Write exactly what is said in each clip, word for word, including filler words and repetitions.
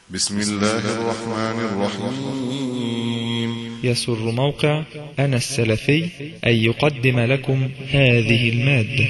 بسم الله الرحمن الرحيم. يسر موقع أنا السلفي أن يقدم لكم هذه المادة.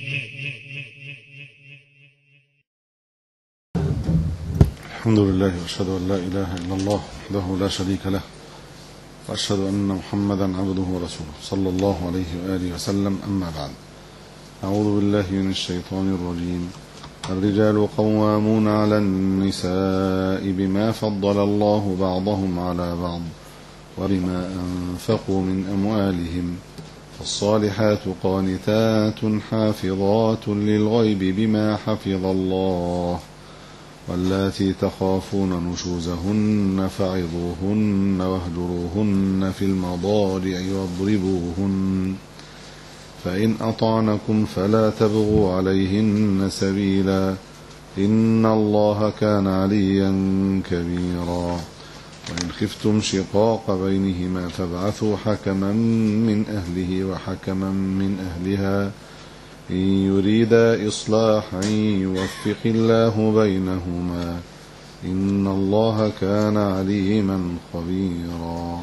الحمد لله وأشهد أن لا إله إلا الله وحده لا شريك له، وأشهد أن محمدا عبده ورسوله صلى الله عليه وآله وسلم. أما بعد، أعوذ بالله من الشيطان الرجيم. الرجال قوامون على النساء بما فضل الله بعضهم على بعض وبما أنفقوا من أموالهم، فالصالحات قانتات حافظات للغيب بما حفظ الله، واللاتي تخافون نشوزهن فعظوهن واهجروهن في المضاجع واضربوهن، فإن أطعنكم فلا تبغوا عليهن سبيلا، إن الله كان عليا كبيرا. وإن خفتم شقاق بينهما فابعثوا حكما من أهله وحكما من أهلها إن يريدا إصلاحا يوفق الله بينهما، إن الله كان عليما خبيرا.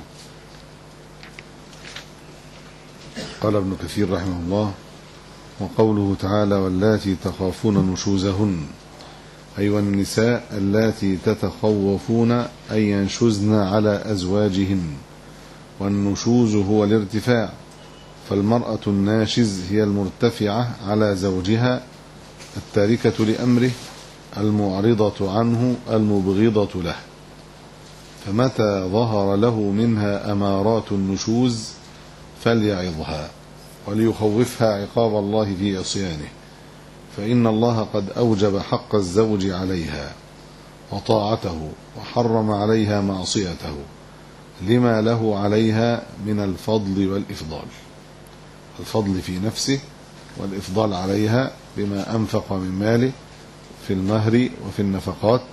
قال ابن كثير رحمه الله: وقوله تعالى واللاتي تخافون نشوزهن، أي والنساء اللاتي تتخوفون أن ينشزن على أزواجهن، والنشوز هو الارتفاع، فالمرأة الناشز هي المرتفعة على زوجها التاركة لأمره المعرضة عنه المبغضة له، فمتى ظهر له منها أمارات النشوز فليعظها وليخوفها عقاب الله في عصيانه، فإن الله قد أوجب حق الزوج عليها وطاعته، وحرم عليها معصيته لما له عليها من الفضل والإفضال، الفضل في نفسه والإفضال عليها بما أنفق من ماله في المهر وفي النفقات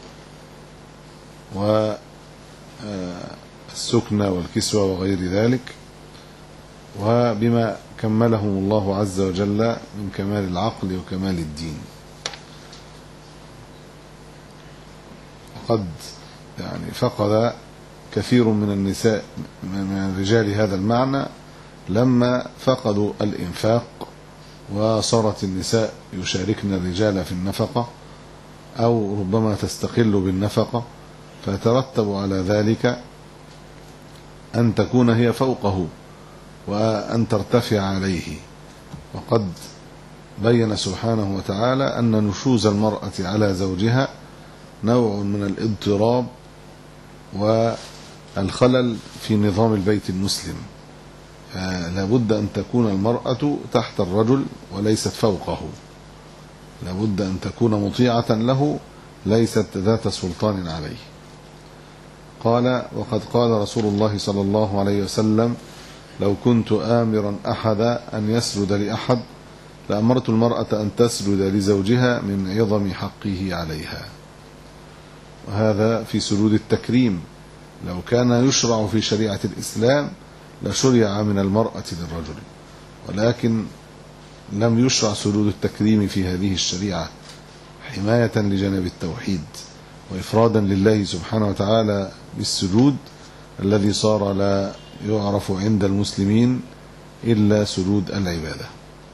والسكنى والكسوة وغير ذلك، وبما كملهم الله عز وجل من كمال العقل وكمال الدين. وقد يعني فقد كثير من النساء من الرجال هذا المعنى لما فقدوا الإنفاق، وصارت النساء يشاركن الرجال في النفقة أو ربما تستقل بالنفقة، فيترتب على ذلك أن تكون هي فوقه وأن ترتفع عليه. وقد بين سبحانه وتعالى أن نشوز المرأة على زوجها نوع من الاضطراب والخلل في نظام البيت المسلم، لابد أن تكون المرأة تحت الرجل وليست فوقه، لابد أن تكون مطيعة له ليست ذات سلطان عليه. قال: وقد قال رسول الله صلى الله عليه وسلم: لو كنت آمرا أحدا أن يسجد لأحد لأمرت المرأة أن تسجد لزوجها من عظم حقه عليها. وهذا في سجود التكريم، لو كان يشرع في شريعة الإسلام لشرع من المرأة للرجل، ولكن لم يشرع سجود التكريم في هذه الشريعة حماية لجانب التوحيد وإفرادا لله سبحانه وتعالى بالسجود الذي صار لا يعرف عند المسلمين إلا سجود العبادة،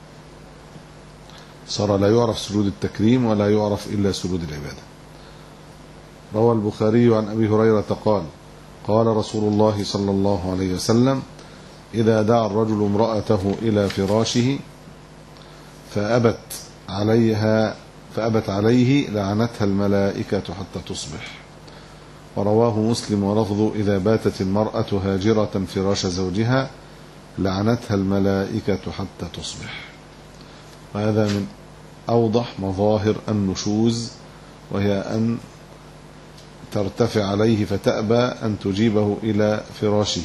صار لا يعرف سجود التكريم ولا يعرف إلا سجود العبادة. روى البخاري عن أبي هريرة قال: قال رسول الله صلى الله عليه وسلم: إذا دعا الرجل امرأته إلى فراشه فأبت عليها فأبت عليه لعنتها الملائكة حتى تصبح. ورواه مسلم ولفظه: إذا باتت المرأة هاجرة فراش زوجها لعنتها الملائكة حتى تصبح. وهذا من أوضح مظاهر النشوز، وهي أن ترتفع عليه فتأبى أن تجيبه إلى فراشه،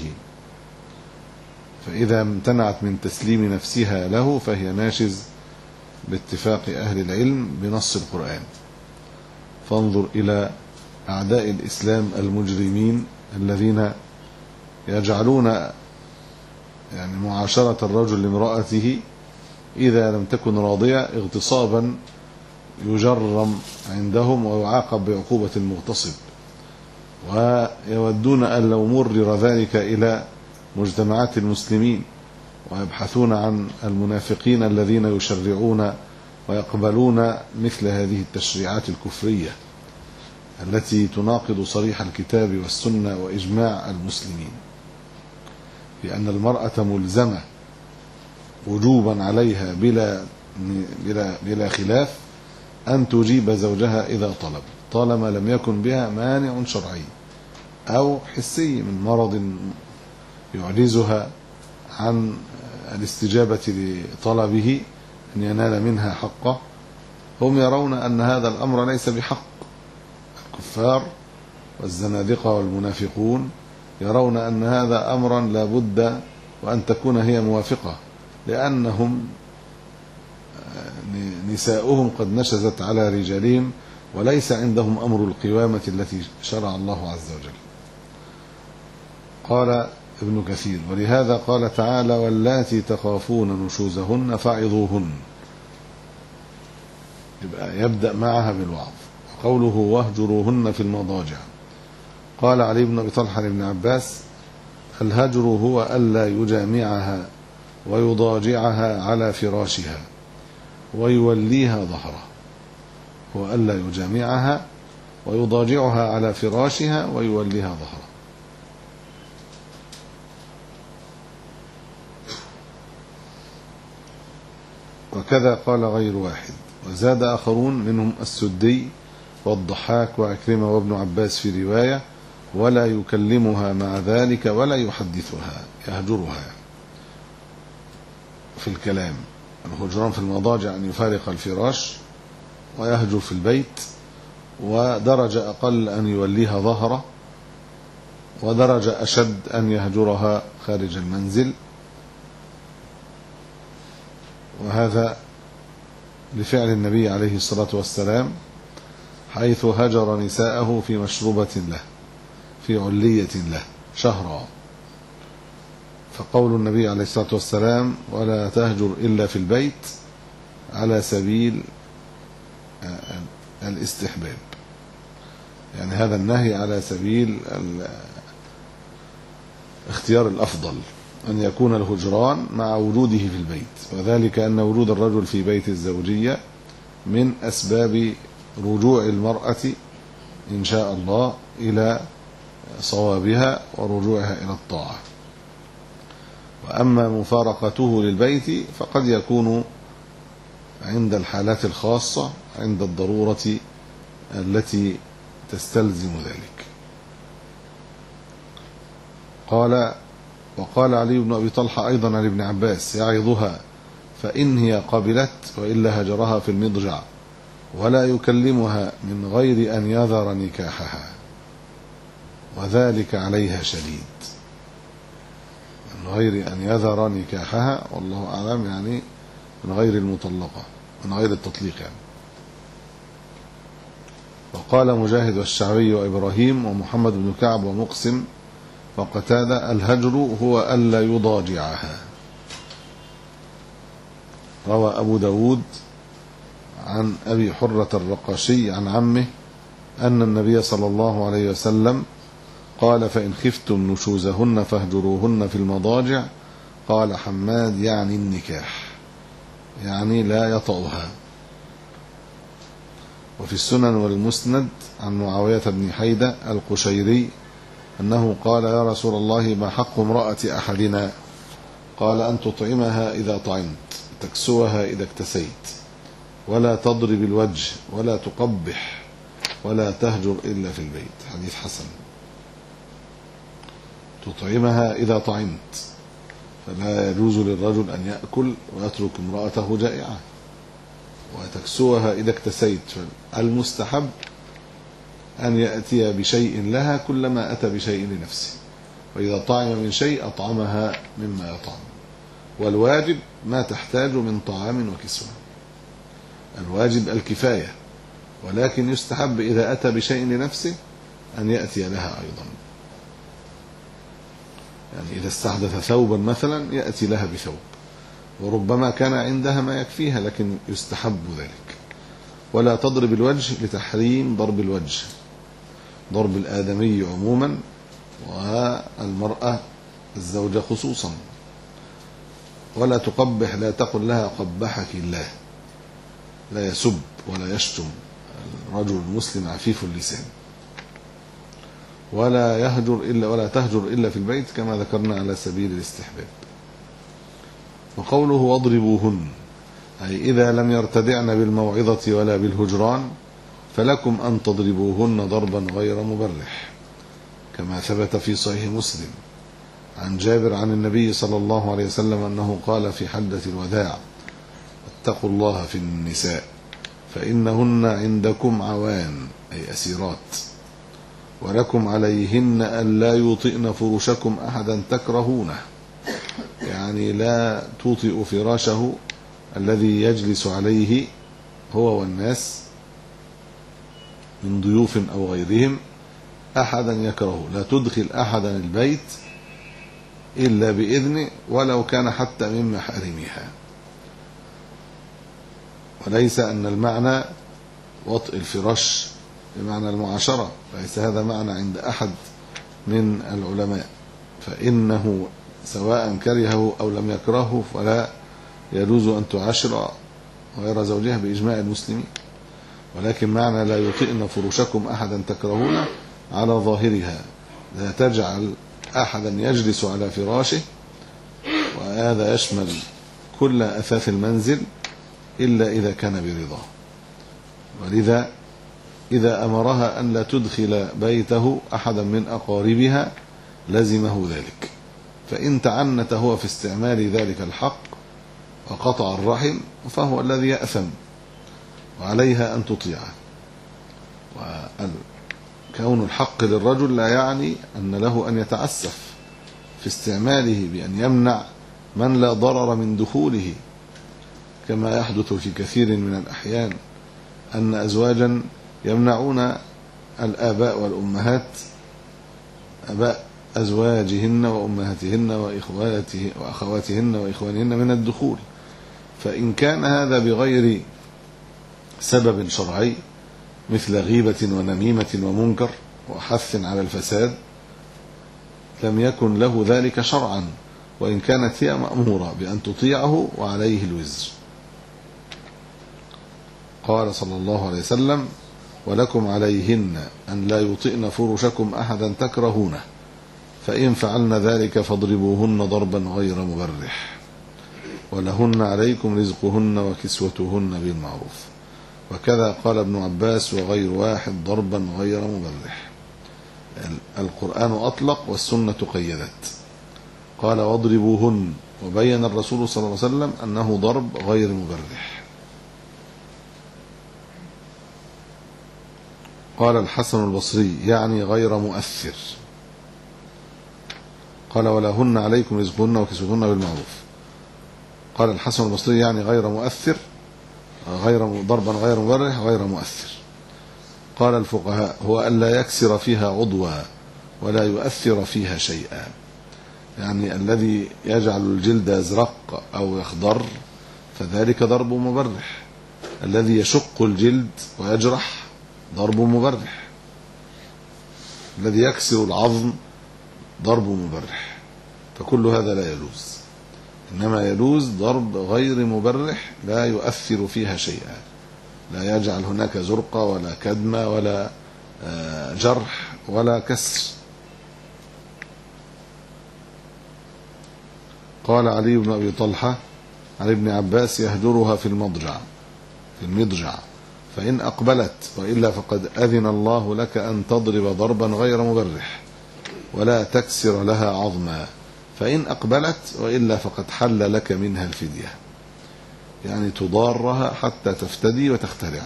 فإذا امتنعت من تسليم نفسها له فهي ناشز باتفاق أهل العلم بنص القرآن. فانظر إلى أعداء الإسلام المجرمين الذين يجعلون يعني معاشرة الرجل لامرأته إذا لم تكن راضية اغتصابا يجرم عندهم ويعاقب بعقوبة المغتصب، ويودون أن لو مرر ذلك إلى مجتمعات المسلمين، ويبحثون عن المنافقين الذين يشرعون ويقبلون مثل هذه التشريعات الكفرية التي تناقض صريح الكتاب والسنة وإجماع المسلمين، لأن المرأة ملزمة وجوبا عليها بلا بلا بلا خلاف أن تجيب زوجها إذا طلب، طالما لم يكن بها مانع شرعي أو حسي من مرض يعجزها عن الاستجابة لطلبه أن ينال منها حقه. هم يرون أن هذا الأمر ليس بحق. الكفار والزنادقة والمنافقون يرون أن هذا أمرا لا بد وأن تكون هي موافقة، لأنهم نساؤهم قد نشزت على رجالهم وليس عندهم أمر القوامة التي شرع الله عز وجل. قال ابن كثير: ولهذا قال تعالى: واللاتي تخافون نشوزهن فعظوهن. يبقى يبدأ معها بالوعظ. قوله: واهجروهن في المضاجع. قال علي بن أبي طلحة لابن عباس: الهجر هو ألا يجامعها ويضاجعها على فراشها ويوليها ظهره. هو ألا يجامعها ويضاجعها على فراشها ويوليها ظهره. وكذا قال غير واحد، وزاد آخرون منهم السدي والضحاك وعكرمة وابن عباس في رواية: ولا يكلمها مع ذلك ولا يحدثها، يهجرها في الكلام. الهجران في المضاجع أن يفارق الفراش ويهجر في البيت، ودرجة أقل أن يوليها ظهره، ودرجة أشد أن يهجرها خارج المنزل. وهذا لفعل النبي عليه الصلاة والسلام حيث هجر نساءه في مشروبة له في علية له شهرا. فقول النبي عليه الصلاة والسلام: ولا تهجر إلا في البيت، على سبيل الاستحباب، يعني هذا النهي على سبيل اختيار الأفضل أن يكون الهجران مع وجوده في البيت، وذلك أن وجود الرجل في بيت الزوجية من أسباب رجوع المرأة إن شاء الله إلى صوابها ورجوعها إلى الطاعة. وأما مفارقته للبيت فقد يكون عند الحالات الخاصة، عند الضرورة التي تستلزم ذلك. قال: وقال علي بن أبي طلحة أيضا عن ابن عباس: يعظها فإن هي قبلت وإلا هجرها في المضجع، ولا يكلمها من غير أن يذر نكاحها، وذلك عليها شديد. من غير أن يذر نكاحها، والله أعلم يعني من غير المطلقة، من غير التطليق يعني. وقال مجاهد والشعبي وإبراهيم ومحمد بن كعب ومقسم وقتادة: الهجر هو ألا يضاجعها. روى أبو داود عن أبي حرة الرقاشي عن عمه أن النبي صلى الله عليه وسلم قال: فإن خفتم نشوزهن فاهجروهن في المضاجع. قال حماد: يعني النكاح، يعني لا يطأها. وفي السنن والمسند عن معاوية بن حيدة القشيري أنه قال: يا رسول الله، ما حق امرأة أحدنا؟ قال: أن تطعمها إذا طعمت، تكسوها إذا اكتسيت، ولا تضرب الوجه، ولا تقبح، ولا تهجر إلا في البيت. حديث حسن. تطعمها إذا طعمت، فلا يجوز للرجل أن يأكل ويترك امرأته جائعة. وتكسوها إذا اكتسيت، المستحب أن يأتي بشيء لها كلما أتى بشيء لنفسه، وإذا طعم من شيء أطعمها مما يطعم. والواجب ما تحتاج من طعام وكسوة، الواجب الكفاية، ولكن يستحب إذا أتى بشيء لنفسه أن يأتي لها أيضا. يعني إذا استحدث ثوبا مثلا يأتي لها بثوب، وربما كان عندها ما يكفيها، لكن يستحب ذلك. ولا تضرب الوجه لتحريم ضرب الوجه، ضرب الآدمي عموما والمرأة الزوجة خصوصا. ولا تقبح، لا تقل لها قبحك الله، لا يسب ولا يشتم، الرجل المسلم عفيف اللسان. ولا يهجر إلا ولا تهجر إلا في البيت كما ذكرنا على سبيل الاستحباب. وقوله واضربوهن أي إذا لم يرتدعن بالموعظة ولا بالهجران فلكم أن تضربوهن ضربا غير مبرح، كما ثبت في صحيح مسلم عن جابر عن النبي صلى الله عليه وسلم أنه قال في حجة الوداع: اتقوا الله في النساء فإنهن عندكم عوان أي أسيرات، ولكم عليهن أن لا يوطئن فرشكم أحدا تكرهونه، يعني لا توطئ فراشه الذي يجلس عليه هو والناس من ضيوف أو غيرهم أحدا يكرهه، لا تدخل أحدا البيت إلا بإذنه ولو كان حتى من محارمها. وليس أن المعنى وطئ الفراش بمعنى المعاشرة، ليس هذا معنى عند أحد من العلماء، فإنه سواء كرهه أو لم يكرهه فلا يجوز أن تعاشر غير زوجها بإجماع المسلمين. ولكن معنى لا يطئن فرشكم أحدا تكرهونه على ظاهرها، لا تجعل أحدا يجلس على فراشه، وهذا يشمل كل أثاث المنزل إلا إذا كان برضاه. ولذا إذا أمرها أن لا تدخل بيته أحدا من أقاربها لزمه ذلك، فإن تعنت هو في استعمال ذلك الحق وقطع الرحم فهو الذي يأثم، وعليها أن تطيعه. وكون الحق للرجل لا يعني أن له أن يتعسف في استعماله بأن يمنع من لا ضرر من دخوله، كما يحدث في كثير من الأحيان أن أزواجا يمنعون الآباء والأمهات، آباء أزواجهن وأمهاتهن وأخواتهن وإخوانهن من الدخول، فإن كان هذا بغير سبب شرعي مثل غيبة ونميمة ومنكر وحث على الفساد لم يكن له ذلك شرعا، وإن كانت هي مأمورة بأن تطيعه وعليه الوزر. قال صلى الله عليه وسلم: ولكم عليهن أن لا يطئن فرشكم أحدا تكرهونه، فإن فعلن ذلك فاضربوهن ضربا غير مبرح، ولهن عليكم رزقهن وكسوتهن بالمعروف. وكذا قال ابن عباس وغير واحد ضربا غير مبرح. القرآن أطلق والسنة قيدت، قال واضربوهن، وبين الرسول صلى الله عليه وسلم أنه ضرب غير مبرح. قال الحسن البصري يعني غير مؤثر. قال ولهن عليكم رزقهن وكسوتهن بالمعروف. قال الحسن البصري يعني غير مؤثر، غير ضربا غير مبرح غير مؤثر. قال الفقهاء هو ألا يكسر فيها عضوا ولا يؤثر فيها شيئا، يعني الذي يجعل الجلد يزرق أو يخضر فذلك ضرب مبرح، الذي يشق الجلد ويجرح ضرب مبرح، الذي يكسر العظم ضرب مبرح، فكل هذا لا يجوز. إنما يجوز ضرب غير مبرح لا يؤثر فيها شيئا، لا يجعل هناك زرقة ولا كدمة ولا جرح ولا كسر. قال علي بن أبي طلحة عن ابن عباس يهجرها في المضجع في المضجع فإن أقبلت، وإلا فقد أذن الله لك أن تضرب ضربا غير مبرح ولا تكسر لها عظما، فإن أقبلت وإلا فقد حل لك منها الفدية، يعني تضارها حتى تفتدي وتخترع.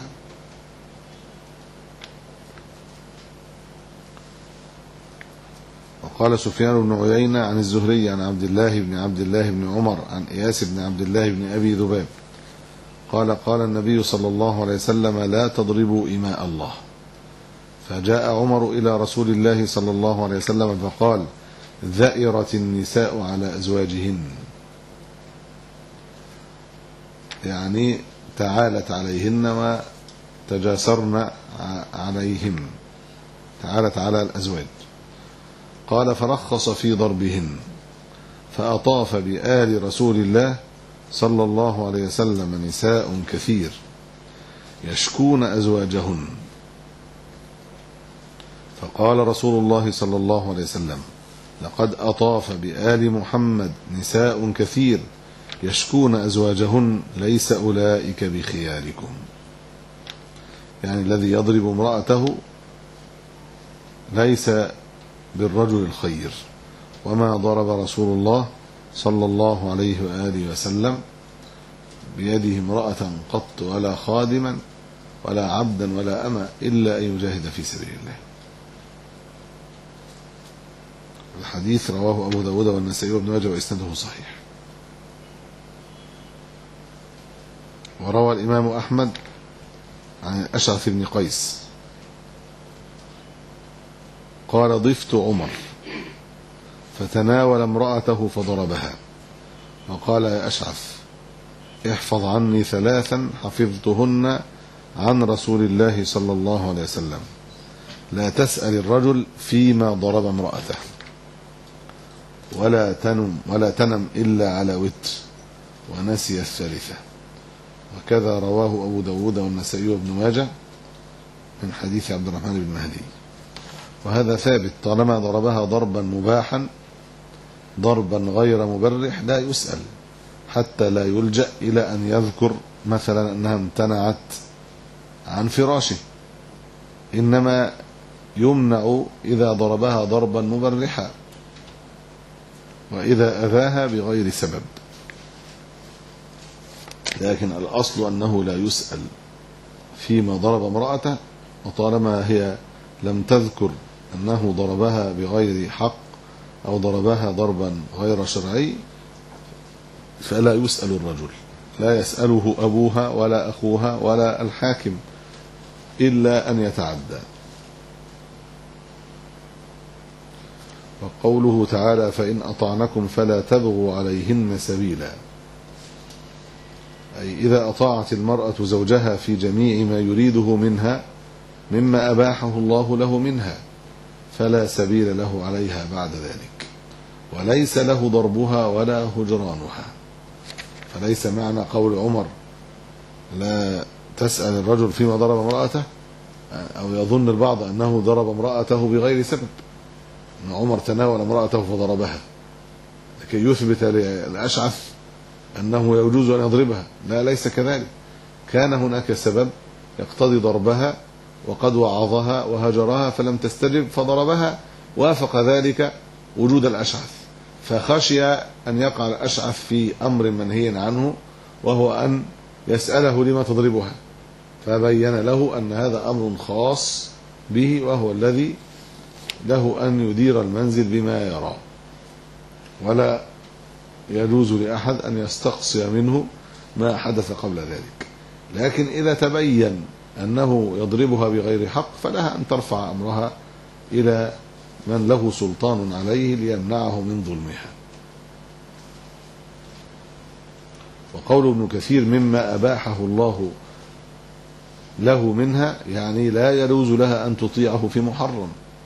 وقال سفيان بن عيينة عن الزهري عن عبد الله بن عبد الله بن عمر عن إياس بن عبد الله بن أبي ذباب قال قال النبي صلى الله عليه وسلم: لا تضربوا إماء الله. فجاء عمر إلى رسول الله صلى الله عليه وسلم فقال: ذئرت النساء على أزواجهن، يعني تعالت عليهن وتجاسرن عليهم، تعالت على الأزواج. قال فرخص في ضربهن فأطاف بآل رسول الله صلى الله عليه وسلم نساء كثير يشكون أزواجهن، فقال رسول الله صلى الله عليه وسلم لقد أطاف بآل محمد نساء كثير يشكون أزواجهن ليس أولئك بخياركم، يعني الذي يضرب امرأته ليس بالرجل الخير. وما ضرب رسول الله صلى الله عليه وآله وسلم بيده امرأة قط ولا خادما ولا عبدا ولا أما إلا أن يجاهد في سبيل الله. الحديث رواه أبو داود والنسائي وابن ماجه وإسناده صحيح. وروى الإمام أحمد عن أشعث بن قيس قال ضفت عمر فتناول امرأته فضربها وقال يا أشعث احفظ عني ثلاثا حفظتهن عن رسول الله صلى الله عليه وسلم، لا تسأل الرجل فيما ضرب امرأته، ولا تنم ولا تنم إلا على وتر، ونسي الثالثة. وكذا رواه أبو داود والنسائي وابن ماجه من حديث عبد الرحمن بن مهدي. وهذا ثابت، طالما ضربها ضربا مباحا ضربا غير مبرح لا يسأل حتى لا يلجأ إلى أن يذكر مثلا أنها امتنعت عن فراشه، إنما يمنع إذا ضربها ضربا مبرحا وإذا أذاها بغير سبب، لكن الأصل أنه لا يسأل فيما ضرب امرأته، وطالما هي لم تذكر أنه ضربها بغير حق أو ضربها ضربا غير شرعي فلا يسأل الرجل، لا يسأله أبوها ولا أخوها ولا الحاكم إلا أن يتعدى. وقوله تعالى فإن أطعنكم فلا تبغوا عليهن سبيلا، أي إذا أطاعت المرأة زوجها في جميع ما يريده منها مما أباحه الله له منها فلا سبيل له عليها بعد ذلك، وليس له ضربها ولا هجرانها. فليس معنى قول عمر لا تسأل الرجل فيما ضرب امرأته أو يظن البعض أنه ضرب امرأته بغير سبب، أن عمر تناول امرأته فضربها لكي يثبت للأشعث أنه يجوز أن يضربها. لا، ليس كذلك، كان هناك سبب يقتضي ضربها وقد وعظها وهجرها فلم تستجب فضربها، وافق ذلك وجود الأشعث، فخشي أن يقع الأشعث في أمر منهي عنه وهو أن يسأله لما تضربها، فبين له أن هذا أمر خاص به وهو الذي له أن يدير المنزل بما يرى، ولا يجوز لأحد أن يستقصي منه ما حدث قبل ذلك. لكن إذا تبين أنه يضربها بغير حق فلها أن ترفع أمرها إلى من له سلطان عليه ليمنعه من ظلمها. وقول ابن كثير مما أباحه الله له منها يعني لا يجوز لها أن تطيعه في محرم،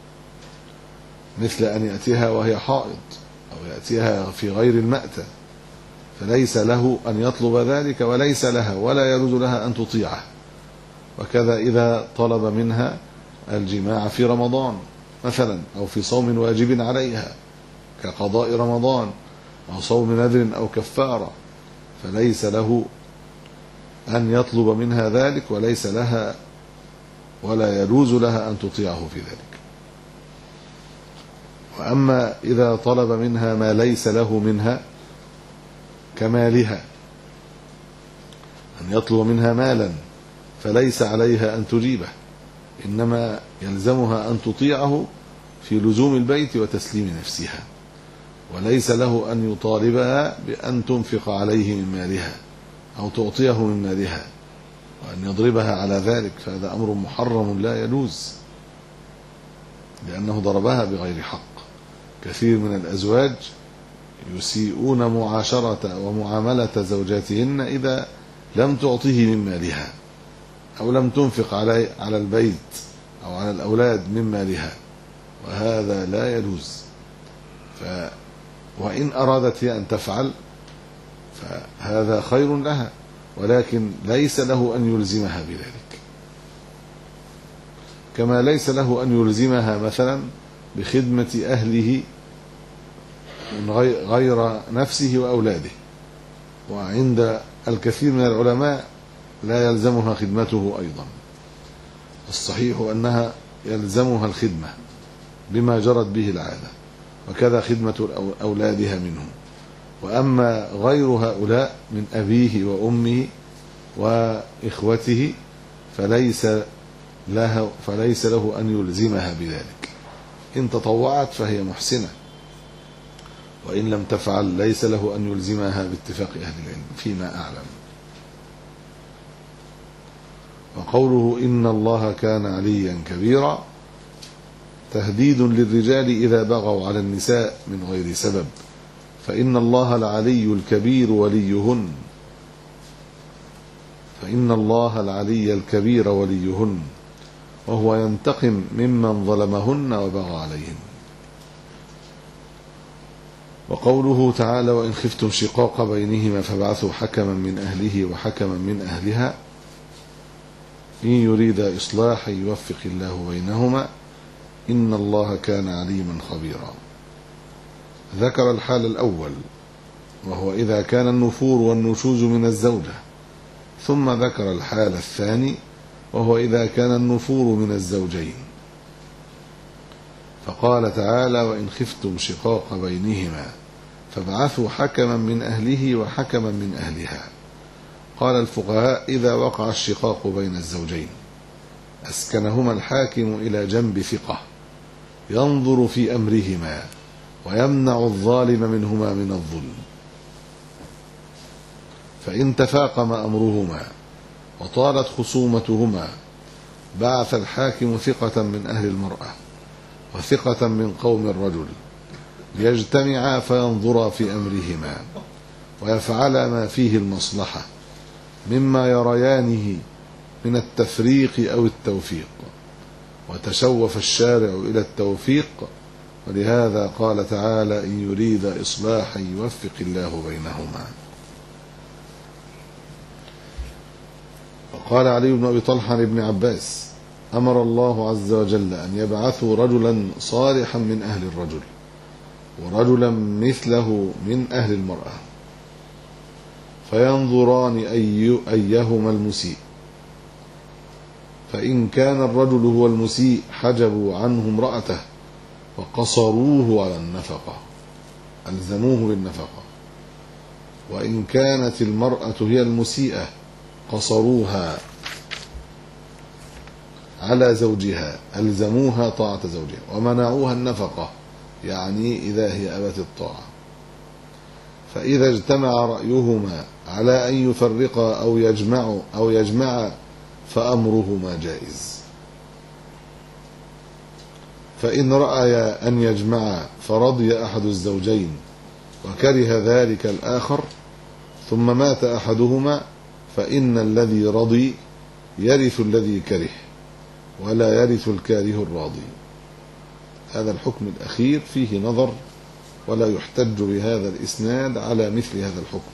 مثل أن يأتيها وهي حائض أو يأتيها في غير المأتى، فليس له أن يطلب ذلك وليس لها ولا يجوز لها أن تطيعه. وكذا إذا طلب منها الجماع في رمضان مثلا أو في صوم واجب عليها كقضاء رمضان أو صوم نذر أو كفارة، فليس له أن يطلب منها ذلك وليس لها ولا يجوز لها أن تطيعه في ذلك. وأما إذا طلب منها ما ليس له منها كمالها، أن يطلب منها مالا فليس عليها أن تجيبه، إنما يلزمها أن تطيعه في لزوم البيت وتسليم نفسها، وليس له أن يطالبها بأن تنفق عليه من مالها أو تعطيه من مالها وأن يضربها على ذلك، فهذا أمر محرم لا يجوز لأنه ضربها بغير حق. كثير من الأزواج يسيئون معاشرة ومعاملة زوجاتهن إذا لم تعطيه من مالها أو لم تنفق على على البيت أو على الأولاد من مالها، وهذا لا يجوز. ف وإن أرادت هي أن تفعل فهذا خير لها، ولكن ليس له أن يلزمها بذلك، كما ليس له أن يلزمها مثلا بخدمة أهله من غير نفسه وأولاده. وعند الكثير من العلماء لا يلزمها خدمته أيضا، الصحيح أنها يلزمها الخدمة بما جرت به العادة، وكذا خدمة أولادها منه. وأما غير هؤلاء من أبيه وأمه وإخوته فليس له, فليس له أن يلزمها بذلك. إن تطوعت فهي محسنة، وإن لم تفعل ليس له أن يلزمها باتفاق أهل العلم فيما أعلم. وقوله إن الله كان عليا كبيرا تهديد للرجال إذا بغوا على النساء من غير سبب، فإن الله العلي الكبير وليهن فإن الله العلي الكبير وليهن وهو ينتقم ممن ظلمهن وبغى عليهن. وقوله تعالى وإن خفتم شقاق بينهما فابعثوا حكما من أهله وحكما من أهلها إن يريد إصلاحا يوفق الله بينهما إن الله كان عليما خبيرا. ذكر الحال الأول وهو إذا كان النفور والنشوز من الزوجة، ثم ذكر الحال الثاني وهو إذا كان النفور من الزوجين، فقال تعالى وإن خفتم شقاق بينهما فابعثوا حكما من أهله وحكما من أهلها. قال الفقهاء إذا وقع الشقاق بين الزوجين أسكنهما الحاكم إلى جنب ثقة ينظر في أمرهما ويمنع الظالم منهما من الظلم، فإن تفاقم أمرهما وطالت خصومتهما بعث الحاكم ثقة من أهل المرأة وثقة من قوم الرجل ليجتمعا فينظرا في أمرهما ويفعلا ما فيه المصلحة مما يريانه من التفريق أو التوفيق، وتشوف الشارع إلى التوفيق، ولهذا قال تعالى إن يريد إصلاحا يوفق الله بينهما. وقال علي بن أبي طلحة لابن عباس أمر الله عز وجل أن يبعثوا رجلا صالحا من أهل الرجل ورجلا مثله من أهل المرأة فينظران أي أيهما المسيء، فإن كان الرجل هو المسيء حجبوا عنه امرأته وقصروه على النفقة ألزموه بالنفقة، وإن كانت المرأة هي المسيئة قصروها على زوجها ألزموها طاعة زوجها ومنعوها النفقة، يعني إذا هي أبت الطاعة. فإذا اجتمع رأيهما على أن يفرقا أو يجمعوا أو يجمعا فأمرهما جائز، فإن رأيا أن يجمعا فرضي أحد الزوجين وكره ذلك الآخر ثم مات أحدهما فإن الذي رضي يرث الذي كره ولا يرث الكاره الراضي. هذا الحكم الأخير فيه نظر ولا يحتج بهذا الإسناد على مثل هذا الحكم،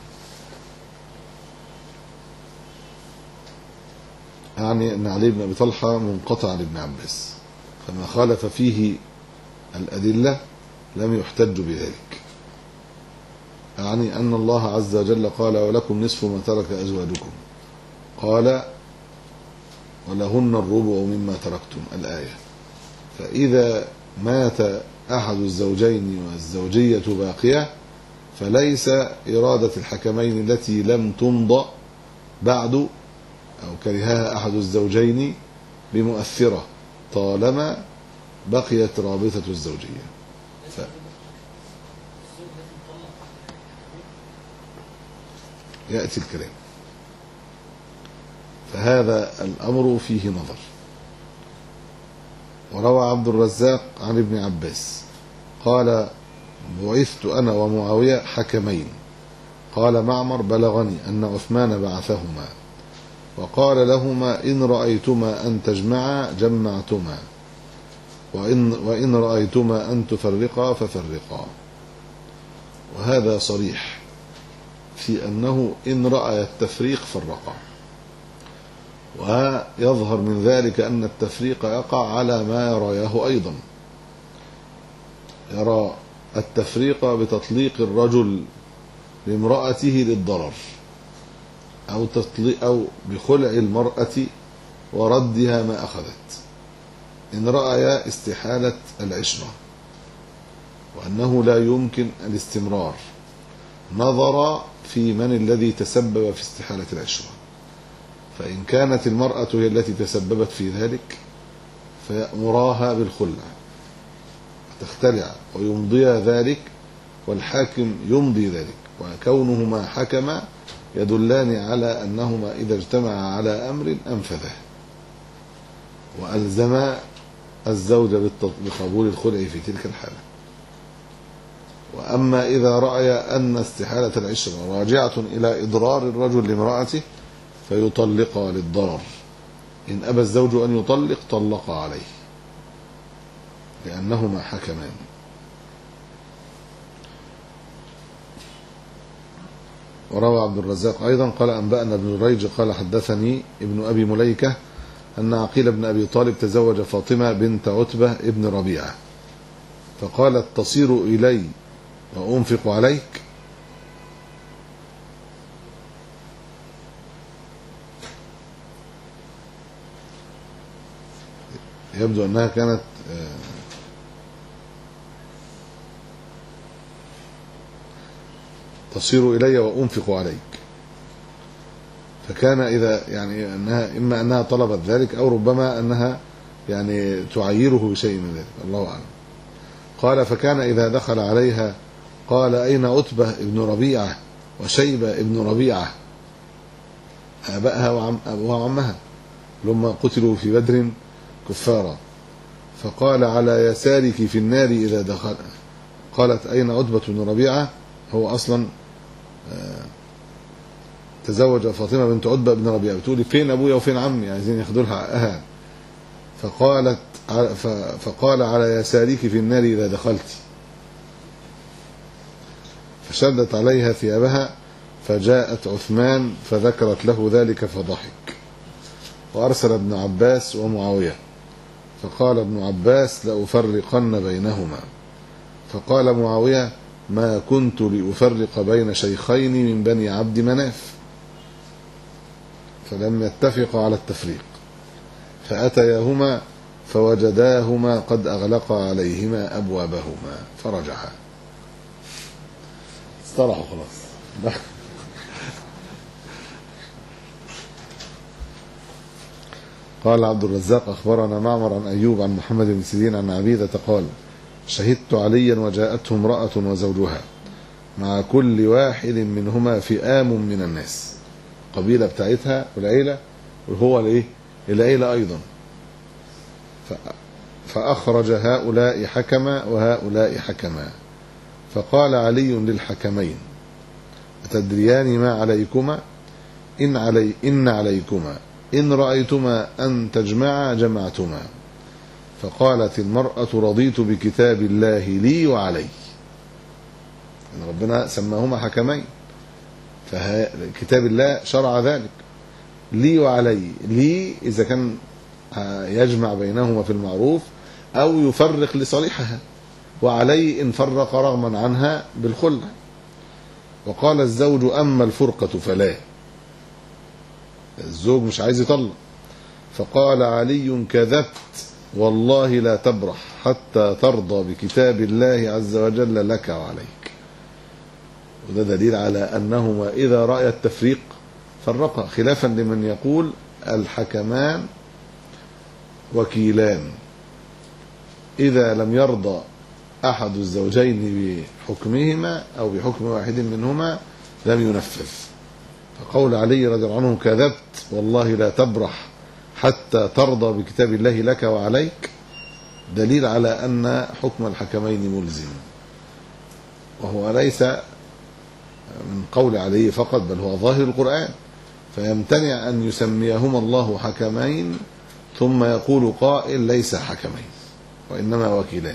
يعني أن علي بن أبي طلحة منقطع لابن عباس، فما خالف فيه الأدلة لم يحتج بذلك، يعني أن الله عز وجل قال ولكم نصف ما ترك أزواجكم، قال ولهن الربع مما تركتم الآية. فإذا مات أحد الزوجين والزوجية باقية فليس إرادة الحكمين التي لم تمضى بعد أو كرهها أحد الزوجين بمؤثرة طالما بقيت رابطة الزوجية. ف... يأتي الكلام. فهذا الأمر فيه نظر. وروى عبد الرزاق عن ابن عباس قال بعثت أنا ومعاوية حكمين، قال معمر بلغني أن عثمان بعثهما، وقال لهما إن رأيتما أن تجمعا جمعتما، وإن, وإن رأيتما أن تفرقا ففرقا. وهذا صريح في أنه إن رأى التفريق فرقا، ويظهر من ذلك أن التفريق يقع على ما يراه أيضا. يرى التفريق بتطليق الرجل لامرأته للضرر، أو, أو بخلع المرأة وردها ما أخذت، إن رأى استحالة العشرة وأنه لا يمكن الاستمرار، نظر في من الذي تسبب في استحالة العشرة. فإن كانت المرأة هي التي تسببت في ذلك فيأمراها بالخلع تختلع ويمضي ذلك، والحاكم يمضي ذلك، وكونهما حكما يدلان على أنهما إذا اجتمعا على أمر أنفذه، وألزم الزوج بقبول الخلع في تلك الحالة. وأما إذا رأي أن استحالة العشرة راجعة إلى إضرار الرجل لامرأته فيطلقها للضرر، إن أبى الزوج أن يطلق طلق عليه لأنهما حكمان. وروى عبد الرزاق أيضا قال أنبأنا ابن جريج قال حدثني ابن أبي مليكة أن عقيل بن أبي طالب تزوج فاطمة بنت عتبة ابن ربيعة، فقالت تصير إلي وأنفق عليك، يبدو أنها كانت تصير إلي وأنفق عليك، فكان إذا يعني أنها إما أنها طلبت ذلك أو ربما أنها يعني تعيره بشيء من ذلك، الله أعلم. قال فكان إذا دخل عليها قال أين عتبة ابن ربيعة وشيبة ابن ربيعة آبائها وعم وعمها لما قتلوا في بدر كفارا، فقال على يسارك في النار إذا دخل. قالت أين عتبة بن ربيعة، هو أصلا تزوج فاطمة بنت عتبة بن ربيعة، بتقولي فين أبويا وفين عمي، عايزين ياخدوا لها حقها. فقالت فقال على يسارك في النار إذا دخلت، فشدت عليها ثيابها فجاءت عثمان فذكرت له ذلك فضحك، وأرسل ابن عباس ومعاوية، فقال ابن عباس لأفرقن بينهما، فقال معاوية ما كنت لأفرق بين شيخين من بني عبد مناف، فلم يتفقا على التفريق، فأتياهما فوجداهما قد أغلقا عليهما أبوابهما فرجعا. اصطلحوا خلاص. قال عبد الرزاق أخبرنا معمر عن أيوب عن محمد بن سيرين عن عبيدة قال شهدت عليا وجاءته امرأة وزوجها مع كل واحد منهما فئام من الناس، قبيلة بتاعتها والعيلة وهو الايه العيلة أيضا، فأخرج هؤلاء حكما وهؤلاء حكما، فقال علي للحكمين أتدريان ما عليكما؟ إن, علي إن عليكما إن رأيتما أن تجمعا جمعتما. فقالت المرأة رضيت بكتاب الله لي وعلي، يعني ربنا سماهما حكمين، فكتاب الله شرع ذلك لي وعلي، لي إذا كان يجمع بينهما في المعروف أو يفرق لصالحها، وعلي إن فرق رغما عنها بالخلع. وقال الزوج أما الفرقة فلا، الزوج مش عايز يطلق، فقال علي كذبت والله لا تبرح حتى ترضى بكتاب الله عز وجل لك وعليك. وده دليل على أنهما إذا رأى التفريق فرقا، خلافا لمن يقول الحكمان وكيلان، إذا لم يرضى أحد الزوجين بحكمهما أو بحكم واحد منهما لم ينفذ. فقول علي رضي الله عنه كذبت والله لا تبرح حتى ترضى بكتاب الله لك وعليك دليل على أن حكم الحكمين ملزم، وهو ليس من قول علي فقط بل هو ظاهر القرآن، فيمتنع أن يسميهما الله حكمين ثم يقول قائل ليس حكمين وإنما وكيلان.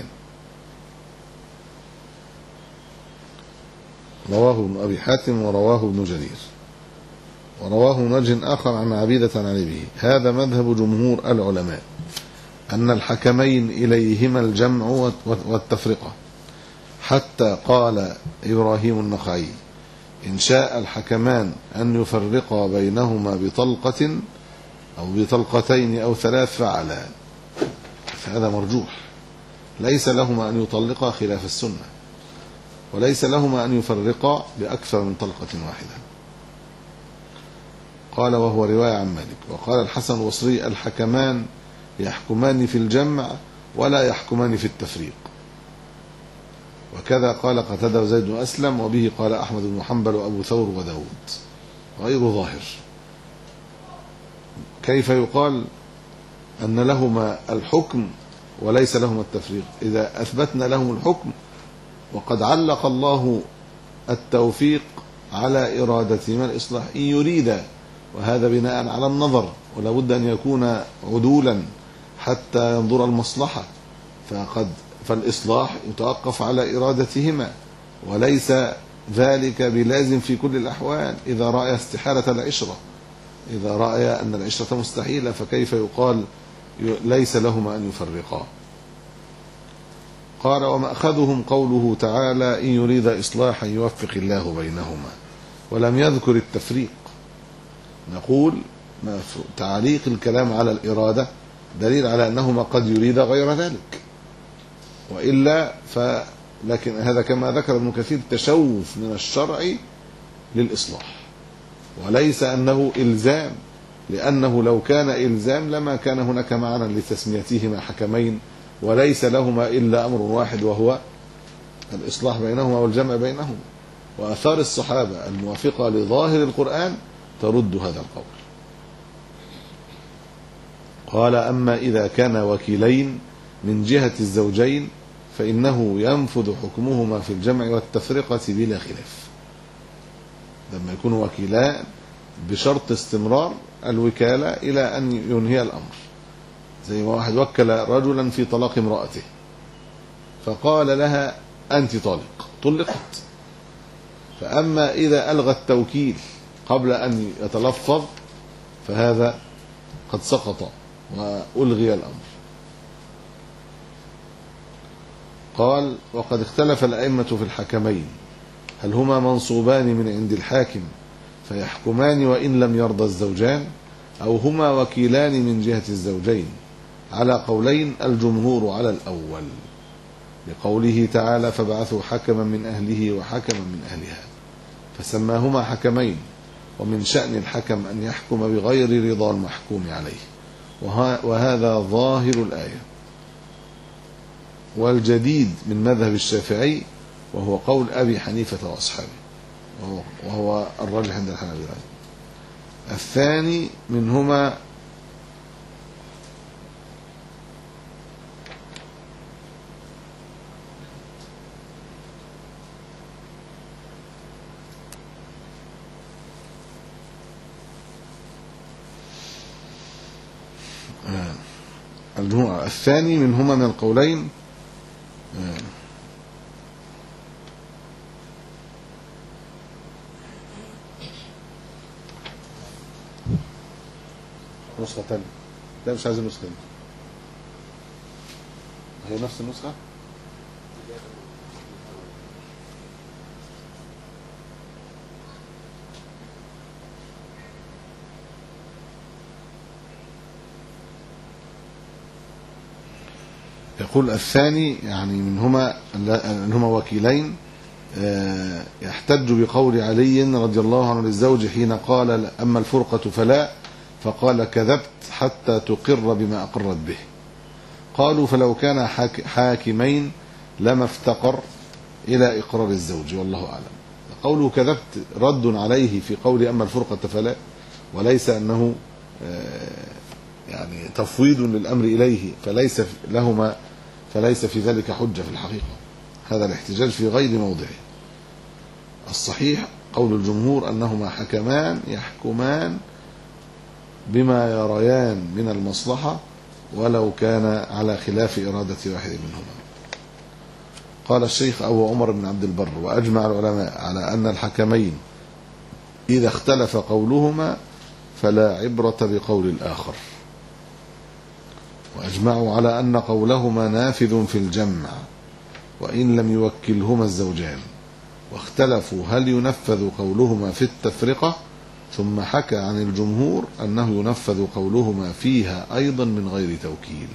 رواه ابن أبي حاتم ورواه ابن جرير ورواه من وجه آخر عن عبيدة عن أبيه. هذا مذهب جمهور العلماء أن الحكمين إليهما الجمع والتفرقة، حتى قال إبراهيم النخعي إن شاء الحكمان أن يفرقا بينهما بطلقة أو بطلقتين أو ثلاث فعلا، فهذا مرجوح. ليس لهما أن يطلقا خلاف السنة، وليس لهما أن يفرقا بأكثر من طلقة واحدة. قال وهو رواية عن مالك. وقال الحسن البصري الحكمان يحكمان في الجمع ولا يحكمان في التفريق. وكذا قال قتادة وزيد بن أسلم، وبه قال أحمد بن حنبل وأبو ثور وداود. غير ظاهر. كيف يقال أن لهما الحكم وليس لهما التفريق إذا أثبتنا لهم الحكم وقد علق الله التوفيق على إرادتهما الإصلاح إن يريد، وهذا بناء على النظر، ولا بد أن يكون عدولا حتى ينظر المصلحة، فقد فالإصلاح يتوقف على إرادتهما، وليس ذلك بلازم في كل الأحوال. إذا رأى استحالة العشرة، إذا رأى أن العشرة مستحيلة، فكيف يقال ليس لهما أن يفرقا؟ قال ومأخذهم قوله تعالى إن يريد إصلاحا يوفق الله بينهما، ولم يذكر التفريق. نقول تعليق الكلام على الإرادة دليل على أنهما قد يريد غير ذلك، وإلا ف لكن هذا كما ذكر ابن كثير تشوف من الشرع للإصلاح، وليس أنه إلزام، لأنه لو كان إلزام لما كان هناك معنى لتسميتهما حكمين، وليس لهما إلا أمر واحد وهو الإصلاح بينهما والجمع بينهما. وآثار الصحابة الموافقة لظاهر القرآن ترد هذا القول. قال أما إذا كان وكيلين من جهة الزوجين فإنه ينفذ حكمهما في الجمع والتفرقة بلا خلاف. لما يكون وكيلان بشرط استمرار الوكالة إلى أن ينهي الأمر، زي ما واحد وكل رجلا في طلاق امرأته فقال لها أنت طالق، طلقت. فأما إذا ألغى التوكيل قبل أن يتلفظ فهذا قد سقط وألغي الأمر. قال وقد اختلف الأئمة في الحكمين، هل هما منصوبان من عند الحاكم فيحكمان وإن لم يرضى الزوجان، أو هما وكيلان من جهة الزوجين؟ على قولين، الجمهور على الأول، لقوله تعالى فابعثوا حكما من أهله وحكما من أهلها، فسماهما حكمين. ومن شأن الحكم أن يحكم بغير رضا المحكوم عليه، وهذا ظاهر الآية. والجديد من مذهب الشافعي وهو قول أبي حنيفة وأصحابه، وهو الراجح عند الحنابلة. الثاني منهما الجمهور. الثاني منهما من القولين نسخة تانية. لا مش عايز النسخة دي، هي نفس النسخة. يقول الثاني يعني منهما أنهما وكيلين يحتج بقول علي رضي الله عنه للزوج حين قال أما الفرقة فلا، فقال كذبت حتى تقر بما أقرت به. قالوا فلو كان حاكمين لما افتقر إلى إقرار الزوج، والله أعلم. قوله كذبت رد عليه في قول أما الفرقة فلا، وليس أنه يعني تفويض للأمر إليه، فليس لهما فليس في ذلك حجة في الحقيقة. هذا الاحتجاج في غير موضعه. الصحيح قول الجمهور أنهما حكمان يحكمان بما يريان من المصلحة ولو كان على خلاف إرادة واحد منهما. قال الشيخ أبو عمر بن عبد البر: وأجمع العلماء على أن الحكمين إذا اختلف قولهما فلا عبرة بقول الآخر، وأجمعوا على أن قولهما نافذ في الجمع وإن لم يوكلهما الزوجان، واختلفوا هل ينفذ قولهما في التفرقة، ثم حكى عن الجمهور أنه ينفذ قولهما فيها أيضا من غير توكيل.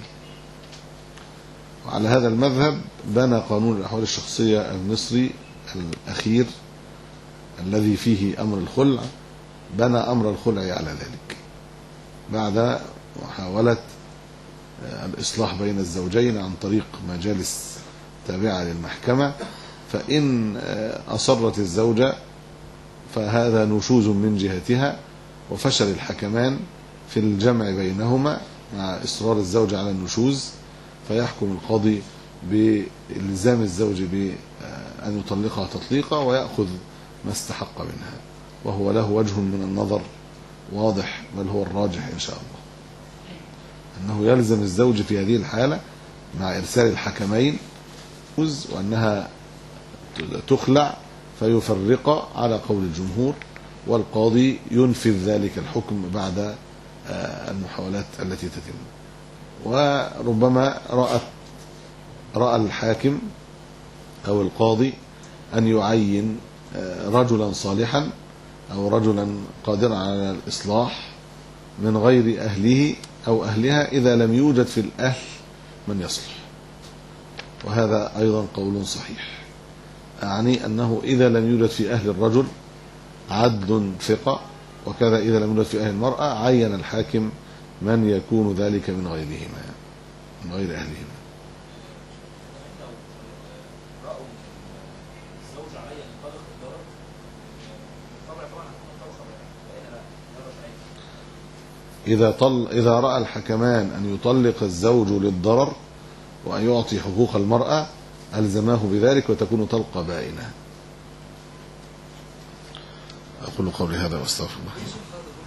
وعلى هذا المذهب بنى قانون الأحوال الشخصية المصري الأخير الذي فيه أمر الخلع، بنى أمر الخلع على ذلك بعد محاولة الإصلاح بين الزوجين عن طريق مجالس تابعة للمحكمة. فإن أصرت الزوجة فهذا نشوز من جهتها، وفشل الحكمان في الجمع بينهما مع إصرار الزوجة على النشوز، فيحكم القاضي بإلزام الزوج بأن يطلقها تطليقا ويأخذ ما استحق منها، وهو له وجه من النظر واضح، بل هو الراجح إن شاء الله، أنه يلزم الزوج في هذه الحالة مع إرسال الحكمين وأنها تخلع فيفرق على قول الجمهور، والقاضي ينفذ ذلك الحكم بعد المحاولات التي تتم. وربما رأت رأى الحاكم أو القاضي أن يعين رجلا صالحا أو رجلا قادرا على الإصلاح من غير أهله أو أهلها إذا لم يوجد في الأهل من يصلح، وهذا أيضا قول صحيح، أعني أنه إذا لم يوجد في أهل الرجل عدل ثقة، وكذا إذا لم يوجد في أهل المرأة عين الحاكم من يكون ذلك من غيرهما من غير أهلهما. إذا طل إذا رأى الحكمان أن يطلق الزوج للضرر وأن يعطي حقوق المرأة ألزماه بذلك وتكون طلقة بائنة. أقول قولي هذا واستغفر الله.